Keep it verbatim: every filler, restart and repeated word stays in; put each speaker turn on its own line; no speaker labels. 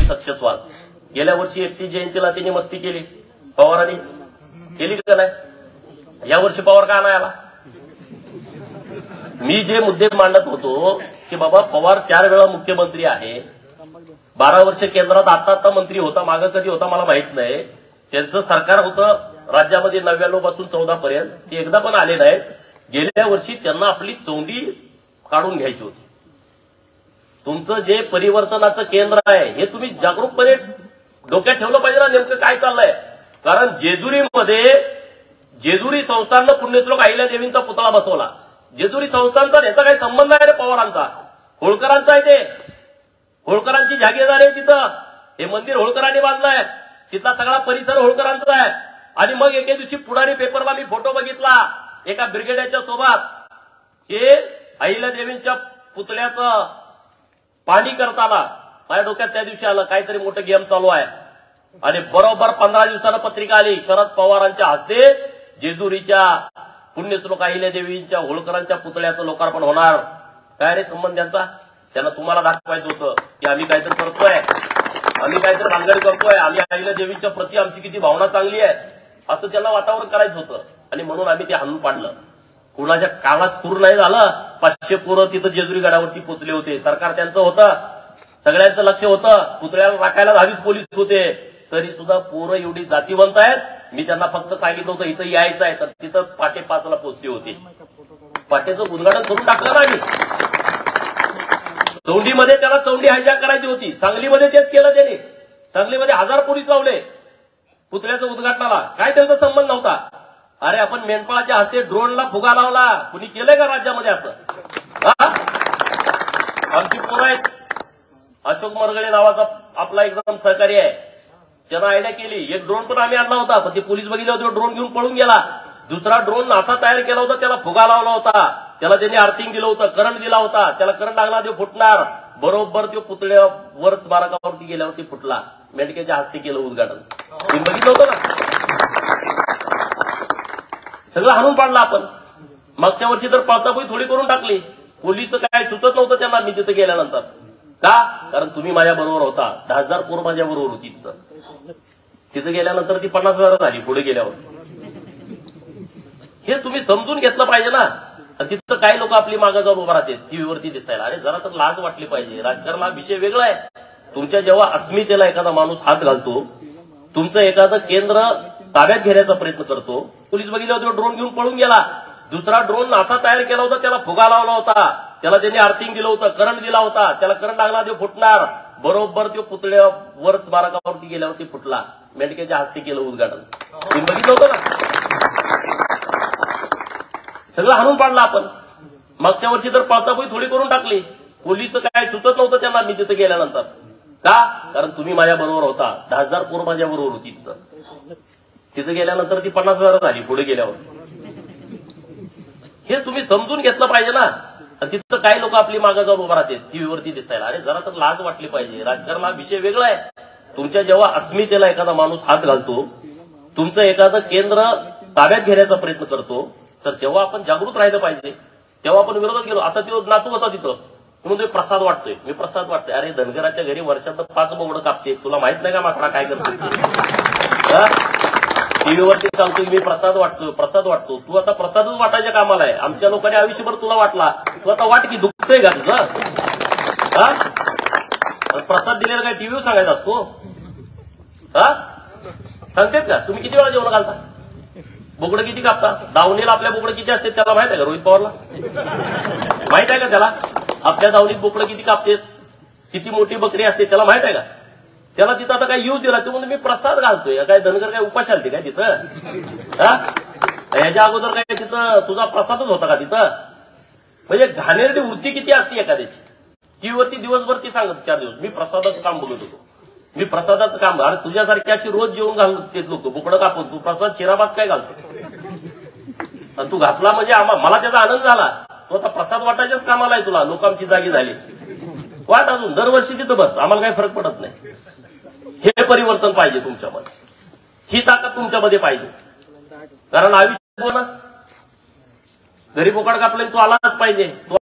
Success व्हाल। गेल्या वर्षी एकतीस जयंतीला त्यांनी मस्ती केली, पवारांनी केली का नाही? या वर्षी पवार का नाही आला? मी जे मुद्दे मांडत होतो की बाबा पवार चार वेळा मुख्यमंत्री आहे, बारा वर्ष केंद्रात आता आता मंत्री होता, मागं कधी होता मला माहित नाही, त्यांचं सरकार होतं राज्यामध्ये नव्याण्णव पासून चौदा पर्यंत, ते एकदा पण आले नाहीत। गेल्या वर्षी त्यांना आपली चौंडी काढून घ्यायची होती। तुमचं जे परिवर्तनाचं केंद्र आहे हे तुम्ही जागरूकपणे डोक्यात ठेवलं पाहिजे ना, नेमकं काय चाललंय। कारण जेजुरीमध्ये जेजुरी संस्थाननं पुण्यश्लोक अहिल्यादेवींचा पुतळा बसवला। जेजुरी संस्थानचा याचा काही संबंध आहे रे पवारांचा, होळकरांचा आहे, ते होळकरांची जागीरदारी आहे तिथं, हे मंदिर होळकरांनी बांधलंय, तिथला सगळा परिसर होळकरांचा आहे। आणि मग एके दिवशी पुढारी पेपरला मी फोटो बघितला एका ब्रिगेडच्या सोबत, हे अहिल्यादेवींच्या पुतळ्याचं पाणी करताना माझ्या डोक्यात त्या दिवशी आलं काहीतरी मोठं गेम चालू आहे। आणि बरोबर पंधरा दिवसानं पत्रिका आली, शरद पवारांच्या हस्ते जेजुरीच्या पुण्यश्लोक अहिल्यादेवींच्या होळकरांच्या पुतळ्याचं लोकार्पण होणार। काय रे संबंध त्यांचा? त्यांना तुम्हाला दाखवायचं होतं की आम्ही काहीतरी करतोय, आम्ही काहीतरी भानगड करतोय, आम्ही अहिल्यादेवीच्या प्रति आमची किती भावना चांगली आहे, असं त्यांना वातावरण करायचं होतं। आणि म्हणून आम्ही ते हाणून पाडलं। कुणाच्या कामात स्फूर नाही झालं, पाचशे पोरं तिथं जेजुरी गडावरती पोचले होते, सरकार त्यांचं होतं, सगळ्यांचं लक्ष होतं, पुतळ्याला राखायला दहावीस पोलीस होते, तरी सुद्धा पोरं एवढी जातीवंत आहेत। मी त्यांना फक्त सांगितलं होतं इथं यायचं आहे, तर तिथं पाटे पाचला पोचले होते। पाटेचं उद्घाटन करून टाकलं ना आम्ही। चौंडीमध्ये त्याला चौंडी हायजॅक करायची होती, सांगलीमध्ये तेच केलं त्यांनी, सांगलीमध्ये हजार पोलीस लावले पुतळ्याचं उद्घाटनाला, काय त्यांचा संबंध नव्हता। अरे आपण मेंढपाळाच्या हस्ते ड्रोनला फुगा लावला, कुणी केलंय का राज्यामध्ये असं? आमची पोरं आहेत, अशोक मरगळे नावाचा आपला एकदम सहकारी आहे, त्यानं आयडिया केली, एक ड्रोन पण आम्ही आणला होता, पण ते पोलीस बघितले होते ड्रोन घेऊन पळून गेला। दुसरा ड्रोन नासा तयार केला होता, त्याला फुगा लावला होता, त्याला त्यांनी अर्थिंग दिलं होतं, करंट दिला होता, त्याला करंट लागला तो फुटणार, बरोबर तो पुतळ्यावर स्मारकावरती गेल्यावरती फुटला। मेंढकेच्या हस्ते केलं उद्घाटन, तुम्ही बघितलं होतं ना? सगळं हाणून पाडलं आपण। मागच्या वर्षी तर पळतापुई थोडी करून टाकली, पोलीस काय सुचत नव्हतं त्यांना मी तिथे गेल्यानंतर। का? कारण तुम्ही माझ्या बरोबर होता, दहा हजार पोर माझ्या बरोबर होती तिथं, तिथं गेल्यानंतर ती पन्नास हजार झाली पुढे गेल्यावर। हे तुम्ही समजून घेतलं पाहिजे ना। तिथं काही लोक आपली मागं जाऊन उभा राहते टीव्हीवरती दिसायला, अरे जरा तर लाज वाटली पाहिजे। राजकारण हा विषय वेगळा आहे। तुमच्या जेव्हा अस्मितेला एखादा माणूस हात घालतो, तुमचं एखादं केंद्र ताब्यात घेण्याचा प्रयत्न करतो, पोलीस बघितलं होतं ड्रोन घेऊन पळून गेला, दुसरा ड्रोन नासा तयार केला होता, त्याला फुगा लावला होता, त्याला त्यांनी अर्थिंग दिलं होतं, करंट दिला होता, त्याला करंट लागला तो फुटणार, बरोबर तो पुतळ्यावर स्मारकावरती गेल्यावरती फुटला। मेंढकेच्या हस्ते केलं उद्घाटन, तुम्ही बघितलं होतं ना? सगळं हाणून पाडलं आपण। मागच्या वर्षी तर पळतापुई थोडी करून टाकली, पोलीस काय सुचत नव्हतं त्यांना मी तिथे गेल्यानंतर। का? कारण तुम्ही माझ्या बरोबर होता, दहा हजार पोर माझ्या बरोबर होती तिथं, तिथं गेल्यानंतर ती पन्नास हजार झाली पुढे गेल्यावर। हे तुम्ही समजून घेतलं पाहिजे ना। तिथं काही लोक आपली मागं जाऊन उभा राहते टीव्हीवरती दिसायला, अरे जरा तर लाज वाटली पाहिजे। राजकारण हा विषय वेगळा आहे। तुमच्या जेव्हा अस्मितेला एखादा माणूस हात घालतो, तुमचं एखादं केंद्र ताब्यात घेण्याचा प्रयत्न करतो, तर तेव्हा आपण जागृत राहिलं पाहिजे। तेव्हा आपण विरोधात गेलो। आता तो नातू होता तिथं, म्हणून तो प्रसाद वाटतोय, मी प्रसाद वाटतोय, अरे धनगराच्या घरी वर्षात पाच बोबडं कापते, तुला माहित नाही का माकडा काय करतो? टीव्हीवरती सांगतोय मी प्रसाद वाटतो, प्रसाद वाटतो, तू आता प्रसादच वाटायच्या कामाला आहे। आमच्या लोकांनी आयुष्यभर तुला वाटला, तू आता वाट की दुखतोय का तुझं? प्रसाद दिलेला काय टीव्हीवर सांगायचा असतो? हा सांगतेत का? तुम्ही किती वेळा जेवण घालता? बोकडं किती कापता? दावणीला आपल्या बोकडं किती असते त्याला माहित आहे का? रोहित पवारला माहित आहे का त्याला? आपल्या दावणीत बोकडं किती कापतेत, किती मोठी बकरी असते त्याला माहित आहे का? त्याला तिथं आता काय यूज दिला, ते म्हणून मी प्रसाद घालतोय, काय धनगर काय उपाशी आलते काय तिथं? हा याच्या अगोदर काय तिथं तुझा प्रसादच होता का तिथं? म्हणजे घाणेरडी वृत्ती किती असते एखाद्याची। टीव्हीवरती दिवसभर ती सांगत चार दिवस मी प्रसादाचं काम बघत होतो, मी प्रसादाचं काम। अरे तुझ्यासारखी अशी रोज जेवण घालते लोक बोकडं कापून, तू प्रसाद शिराबाद काय घालतो? आणि तू घातला म्हणजे मला त्याचा आनंद झाला, तू आता प्रसाद वाटायच्याच कामाला आहे, तुला लोक आमची जागी झाली, वाट अजून दरवर्षी तिथं बस, आम्हाला काही फरक पडत नाही। हे परिवर्तन पाहिजे तुमच्यामध्ये, ही ताकद तुमच्यामध्ये पाहिजे। कारण आयुष्य घरी बोकड कापले तू आलाच पाहिजे।